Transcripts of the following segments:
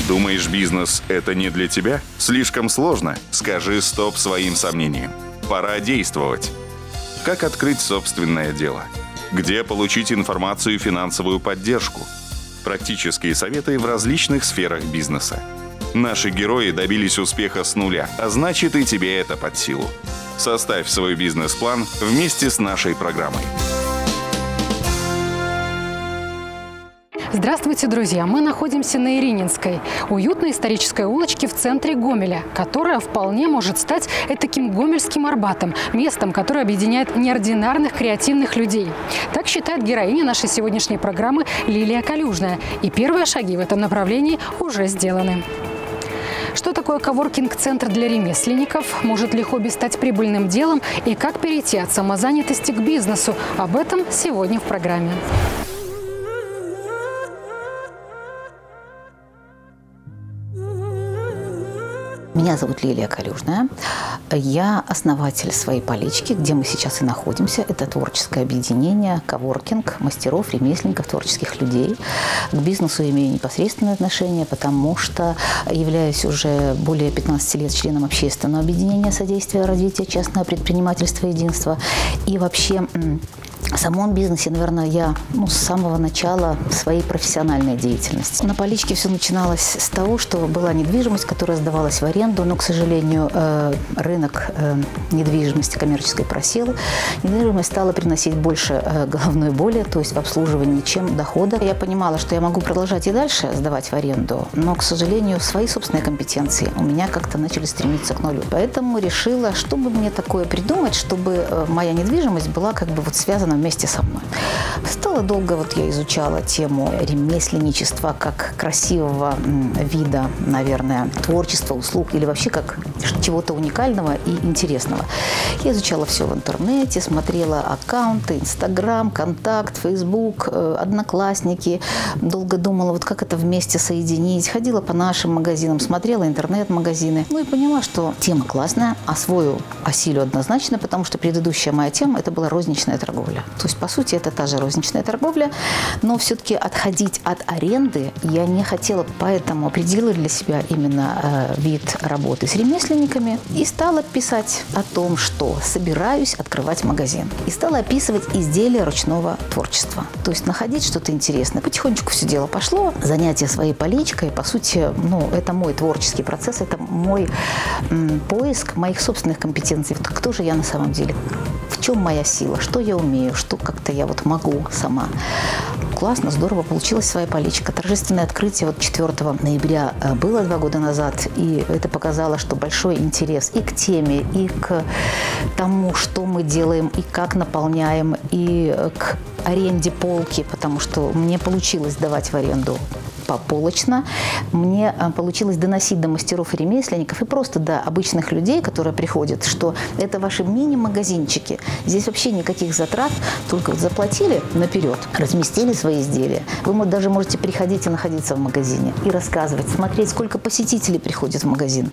Думаешь, бизнес – это не для тебя? Слишком сложно? Скажи стоп своим сомнениям. Пора действовать. Как открыть собственное дело? Где получить информацию и финансовую поддержку? Практические советы в различных сферах бизнеса. Наши герои добились успеха с нуля, а значит и тебе это под силу. Составь свой бизнес-план вместе с нашей программой. Здравствуйте, друзья! Мы находимся на Ирининской, уютной исторической улочке в центре Гомеля, которая вполне может стать этаким гомельским Арбатом, местом, которое объединяет неординарных креативных людей. Так считает героиня нашей сегодняшней программы Лилия Калюжная. И первые шаги в этом направлении уже сделаны. Что такое коворкинг-центр для ремесленников? Может ли хобби стать прибыльным делом? И как перейти от самозанятости к бизнесу? Об этом сегодня в программе. Меня зовут Лилия Калюжная. Я основатель своей полички, где мы сейчас и находимся. Это творческое объединение, коворкинг, мастеров, ремесленников, творческих людей. К бизнесу я имею непосредственное отношение, потому что являюсь уже более 15 лет членом общественного объединения содействия развития частного предпринимательства «Единство». И вообще в самом бизнесе, наверное, я с самого начала своей профессиональной деятельности. На поличке все начиналось с того, что была недвижимость, которая сдавалась в аренду, но, к сожалению, рынок недвижимости коммерческой просел. Недвижимость стала приносить больше головной боли, то есть в обслуживании, чем дохода. Я понимала, что я могу продолжать и дальше сдавать в аренду, но, к сожалению, свои собственные компетенции у меня как-то начали стремиться к нулю. Поэтому решила, что бы мне такое придумать, чтобы моя недвижимость была как бы связана вместе со мной. Стала долго, я изучала тему ремесленничества как красивого вида, наверное, творчества, услуг или вообще как чего-то уникального и интересного. Я изучала все в интернете, смотрела аккаунты, Инстаграм, Контакт, Фейсбук, Одноклассники. Долго думала, как это вместе соединить. Ходила по нашим магазинам, смотрела интернет-магазины. И поняла, что тема классная, осилю однозначно, потому что предыдущая моя тема – это была розничная торговля. То есть, по сути, это та же розничная торговля, но все-таки отходить от аренды я не хотела, поэтому определила для себя именно вид работы с ремесленниками и стала писать о том, что собираюсь открывать магазин. И стала описывать изделия ручного творчества. То есть находить что-то интересное. Потихонечку все дело пошло. Занятие своей поличкой, по сути, это мой творческий процесс, это мой поиск моих собственных компетенций. Кто же я на самом деле? В чем моя сила? Что я умею? Что как-то я могу сама? Классно, здорово, получилась своя поличка. Торжественное открытие 4 ноября было 2 года назад, и это показало, что большой интерес и к теме, и к тому, что мы делаем, и как наполняем, и к аренде полки, потому что мне получилось давать в аренду пополочно. Мне получилось доносить до мастеров и ремесленников и просто до обычных людей, которые приходят, что это ваши мини-магазинчики. Здесь вообще никаких затрат, только заплатили наперед, разместили свои изделия. Вы даже можете приходить и находиться в магазине и рассказывать, смотреть, сколько посетителей приходит в магазин.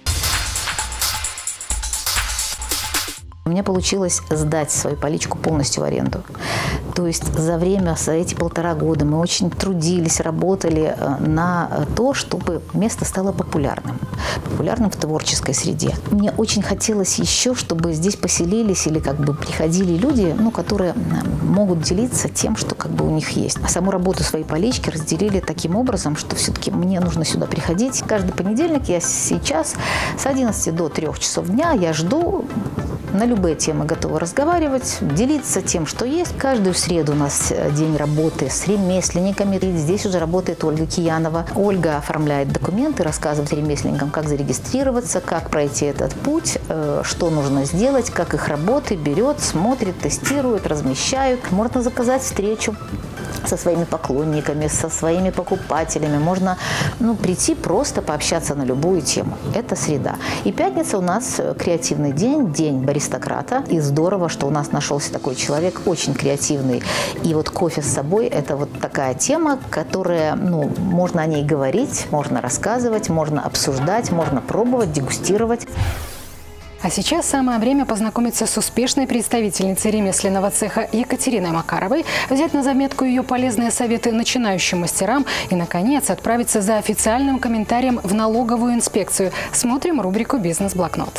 У меня получилось сдать свою поличку полностью в аренду. То есть за эти 1,5 года мы очень трудились, работали на то, чтобы место стало популярным. Популярным в творческой среде. Мне очень хотелось еще, чтобы здесь поселились или приходили люди, которые могут делиться тем, что у них есть. А саму работу своей полички разделили таким образом, что все-таки мне нужно сюда приходить. Каждый понедельник я сейчас с 11 до 3 часов дня я жду. На любые темы готова разговаривать, делиться тем, что есть. Каждую среду у нас день работы с ремесленниками. И здесь уже работает Ольга Киянова. Ольга оформляет документы, рассказывает ремесленникам, как зарегистрироваться, как пройти этот путь, что нужно сделать, как их работы берет, смотрит, тестирует, размещают. Можно заказать встречу со своими поклонниками, со своими покупателями. Можно прийти просто пообщаться на любую тему. Это среда. И пятница у нас креативный день, день баристократа. И здорово, что у нас нашелся такой человек, очень креативный. И кофе с собой – это такая тема, которая, можно о ней говорить, можно рассказывать, можно обсуждать, можно пробовать, дегустировать. А сейчас самое время познакомиться с успешной представительницей ремесленного цеха Екатериной Макаровой, взять на заметку ее полезные советы начинающим мастерам и, наконец, отправиться за официальным комментарием в налоговую инспекцию. Смотрим рубрику «Бизнес-блокнот».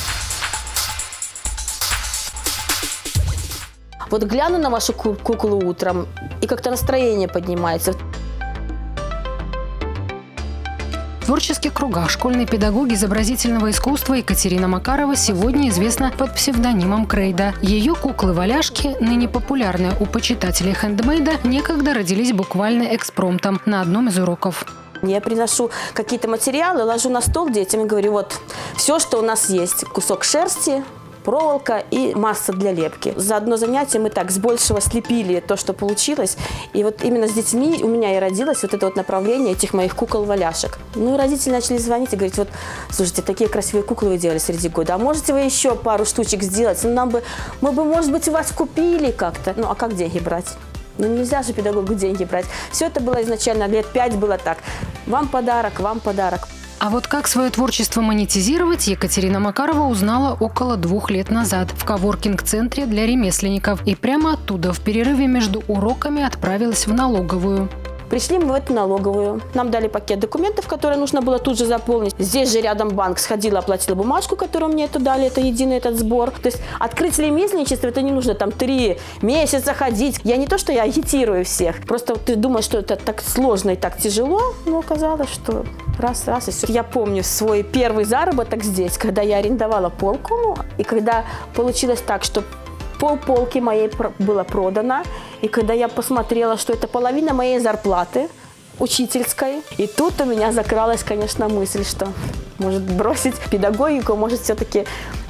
Вот гляну на вашу куклу утром, и как-то настроение поднимается. В творческих кругах школьной педагоги изобразительного искусства Екатерина Макарова сегодня известна под псевдонимом Крейда. Ее куклы-валяшки, ныне популярные у почитателей хендмейда, некогда родились буквально экспромтом на одном из уроков. Я приношу какие-то материалы, ложу на стол детям и говорю, вот все, что у нас есть. Кусок шерсти, проволока и масса для лепки. За одно занятие мы так с большего слепили то, что получилось. И вот именно с детьми у меня и родилось вот это вот направление этих моих кукол-валяшек. Ну и родители начали звонить и говорить, вот, слушайте, такие красивые куклы вы делали среди года, а можете вы еще пару штучек сделать? Ну, мы бы, может быть, у вас купили как-то. Ну, а как деньги брать? Ну, нельзя же педагогу деньги брать. Все это было изначально, лет 5 было так. Вам подарок, вам подарок. А вот как свое творчество монетизировать, Екатерина Макарова узнала около 2 лет назад в коворкинг-центре для ремесленников. И прямо оттуда, в перерыве между уроками, отправилась в налоговую. Пришли мы в эту налоговую. Нам дали пакет документов, которые нужно было тут же заполнить. Здесь же рядом банк. Сходила, оплатила бумажку, которую мне это дали. Это единый этот сбор. То есть открыть ремесленничество, это не нужно там 3 месяца ходить. Я не то, что я агитирую всех. Просто ты думаешь, что это так сложно и так тяжело. Но оказалось, что раз, и все. Я помню свой первый заработок здесь, когда я арендовала полку. И когда получилось так, что полполки моей было продано. И когда я посмотрела, что это половина моей зарплаты учительской, и тут у меня закралась, конечно, мысль, что может бросить педагогику, может все-таки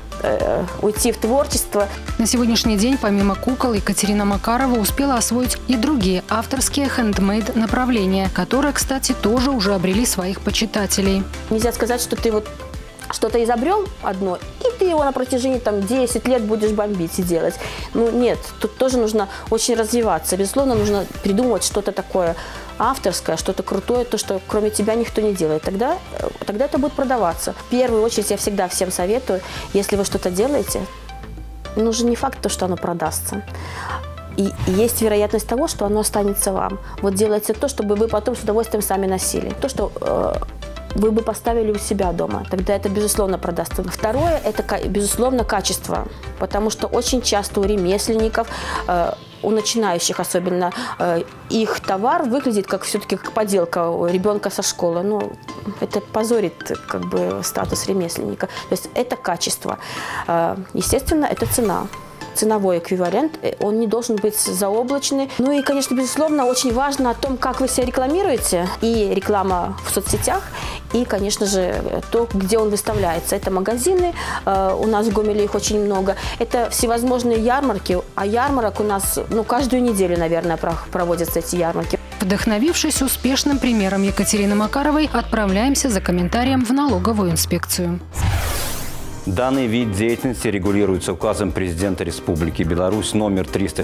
уйти в творчество. На сегодняшний день, помимо кукол, Екатерина Макарова успела освоить и другие авторские хендмейд направления, которые, кстати, тоже уже обрели своих почитателей. Нельзя сказать, что ты вот что-то изобрел одно, и ты его на протяжении 10 лет будешь бомбить и делать. Ну нет, тут тоже нужно очень развиваться. Безусловно, нужно придумывать что-то такое авторское, что-то крутое, то, что кроме тебя никто не делает. Тогда это будет продаваться. В первую очередь я всегда всем советую, если вы что-то делаете, нужен не факт, что оно продастся. И есть вероятность того, что оно останется вам. Вот делайте то, чтобы вы потом с удовольствием сами носили. То, что вы бы поставили у себя дома. Тогда это, безусловно, продастся. Второе – это, безусловно, качество. Потому что очень часто у ремесленников, у начинающих особенно, их товар выглядит как все-таки как поделка у ребенка со школы. Ну, это позорит статус ремесленника. То есть это качество. Естественно, это цена. Ценовой эквивалент, он не должен быть заоблачный. Ну и, конечно, безусловно, очень важно о том, как вы себя рекламируете. И реклама в соцсетях, и, конечно же, то, где он выставляется. Это магазины, у нас в Гомеле их очень много. Это всевозможные ярмарки, а ярмарок у нас, каждую неделю, наверное, проводятся эти ярмарки. Вдохновившись успешным примером Екатерины Макаровой, отправляемся за комментарием в налоговую инспекцию. Данный вид деятельности регулируется указом президента Республики Беларусь номер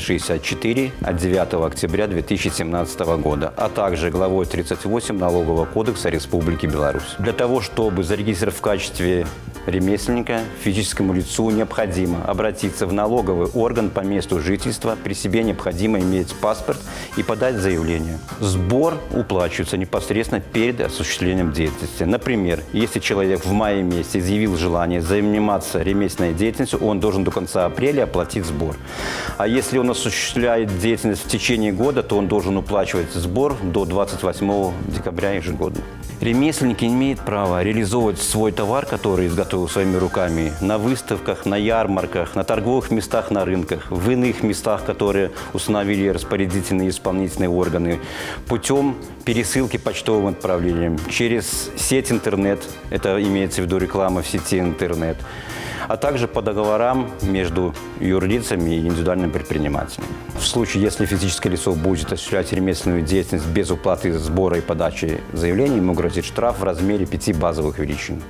364 от 9 октября 2017 года, а также главой 38 Налогового кодекса Республики Беларусь. Для того, чтобы зарегистрировать в качестве ремесленника, физическому лицу необходимо обратиться в налоговый орган по месту жительства. При себе необходимо иметь паспорт и подать заявление. Сбор уплачивается непосредственно перед осуществлением деятельности. Например, если человек в мае месяце изъявил желание заниматься ремесленной деятельностью, он должен до конца апреля оплатить сбор. А если он осуществляет деятельность в течение года, то он должен уплачивать сбор до 28 декабря ежегодно. Ремесленники имеют право реализовывать свой товар, который изготовил своими руками, на выставках, на ярмарках, на торговых местах, на рынках, в иных местах, которые установили распорядительные и исполнительные органы, путем пересылки почтовым отправлением, через сеть интернет, это имеется в виду реклама в сети интернет, а также по договорам между юрлицами и индивидуальными предпринимателями. В случае, если физическое лицо будет осуществлять ремесленную деятельность без уплаты сбора и подачи заявления, ему грозит штраф в размере 5 базовых величин.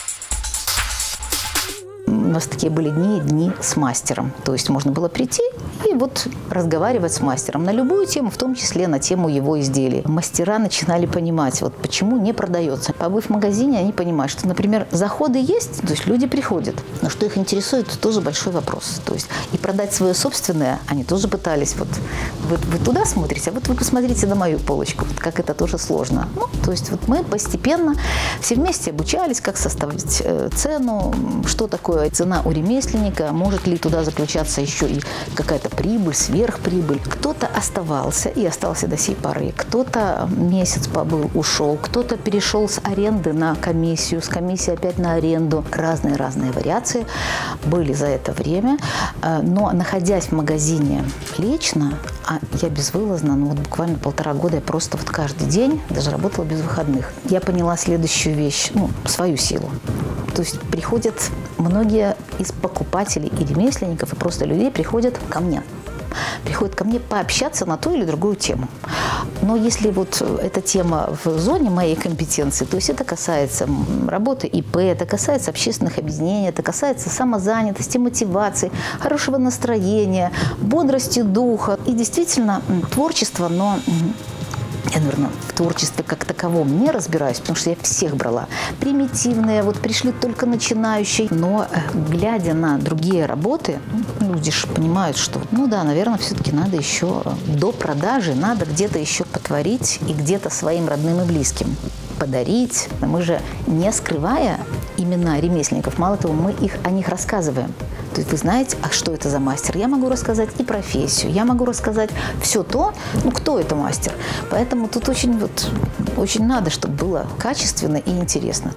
У нас такие были дни с мастером. То есть можно было прийти и вот разговаривать с мастером на любую тему, в том числе на тему его изделий. Мастера начинали понимать, вот почему не продается. Побыв в магазине, они понимают, что, например, заходы есть, то есть люди приходят, но что их интересует, это тоже большой вопрос. То есть и продать свое собственное они тоже пытались. Вот вы туда смотрите, а вот вы посмотрите на мою полочку, вот как это тоже сложно. Ну, то есть вот мы постепенно все вместе обучались, как составить цену, что такое цена у ремесленника, может ли туда заключаться еще и какая-то прибыль, сверхприбыль. Кто-то оставался и остался до сей поры, кто-то месяц побыл, ушел, кто-то перешел с аренды на комиссию, с комиссии опять на аренду. Разные вариации были за это время, но находясь в магазине лично, а я безвылазно, ну вот буквально 1,5 года я просто вот каждый день даже работала без выходных. Я поняла следующую вещь, ну, свою силу. То есть приходят многие из покупателей и ремесленников, и просто людей приходят ко мне. Приходят ко мне пообщаться на ту или другую тему. Но если вот эта тема в зоне моей компетенции, то есть это касается работы ИП, это касается общественных объединений, это касается самозанятости, мотивации, хорошего настроения, бодрости духа. И действительно творчество, но я, наверное, в творчестве как таковом не разбираюсь, потому что я всех брала. Примитивные, вот пришли только начинающие. Но глядя на другие работы, люди же понимают, что, ну да, наверное, все-таки надо еще до продажи, надо где-то еще потворить и где-то своим родным и близким подарить. Мы же, не скрывая имена ремесленников, мало того, мы о них рассказываем. То есть вы знаете, а что это за мастер? Я могу рассказать и профессию, я могу рассказать все то, ну, кто это мастер. Поэтому тут очень надо, чтобы было качественно и интересно.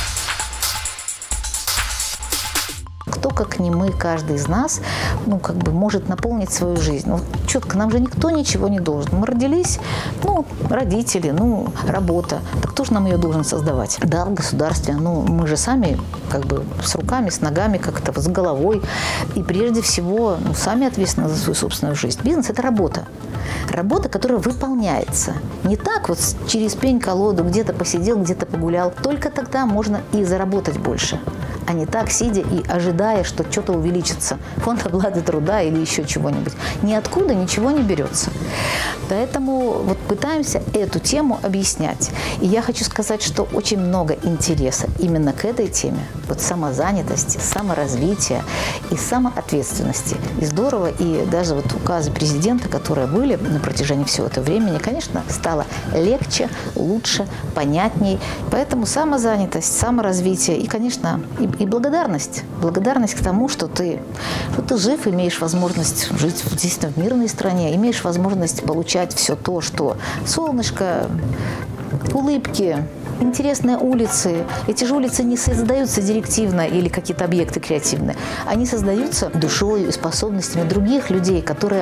Кто, как не мы, каждый из нас, ну, как бы может наполнить свою жизнь. Вот четко, нам же никто ничего не должен. Мы родились, ну, родители, ну, работа. Так кто же нам ее должен создавать? Да, в государстве. Ну, мы же сами, как бы, с руками, с ногами, как-то с головой. И прежде всего, ну, сами ответственны за свою собственную жизнь. Бизнес – это работа. Работа, которая выполняется. Не так вот через пень-колоду где-то посидел, где-то погулял. Только тогда можно и заработать больше. А не так, сидя и ожидая, что что-то увеличится. Фонд оплаты труда или еще чего-нибудь. Ниоткуда ничего не берется. Поэтому вот пытаемся эту тему объяснять. И я хочу сказать, что очень много интереса именно к этой теме. Вот самозанятости, саморазвития и самоответственности. И здорово. И даже вот указы президента, которые были на протяжении всего этого времени, конечно, стало легче, лучше, понятней. Поэтому самозанятость, саморазвитие и, конечно, и благодарность. Благодарность к тому, что ты жив, имеешь возможность жить действительно в мирной стране, имеешь возможность получать все то, что солнышко, улыбки, интересные улицы. Эти же улицы не создаются директивно или какие-то объекты креативные. Они создаются душой и способностями других людей, которые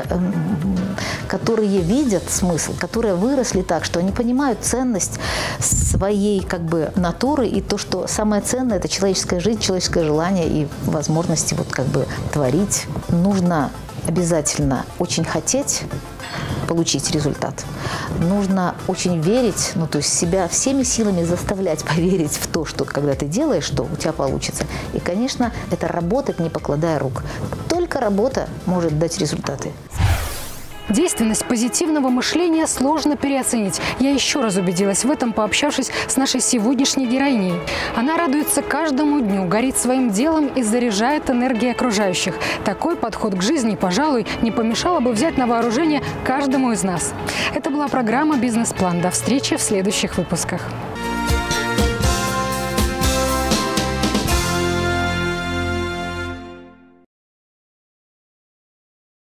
видят смысл, которые выросли так, что они понимают ценность своей как бы натуры и то, что самое ценное – это человеческая жизнь, человеческое желание и возможности вот как бы творить. Нужно обязательно очень хотеть получить результат. Нужно очень верить, ну, то есть себя всеми силами заставлять поверить в то, что когда ты делаешь, что у тебя получится. И, конечно, это работать, не покладая рук. Только работа может дать результаты. Действенность позитивного мышления сложно переоценить. Я еще раз убедилась в этом, пообщавшись с нашей сегодняшней героиней. Она радуется каждому дню, горит своим делом и заряжает энергией окружающих. Такой подход к жизни, пожалуй, не помешало бы взять на вооружение каждому из нас. Это была программа «Бизнес-план». До встречи в следующих выпусках.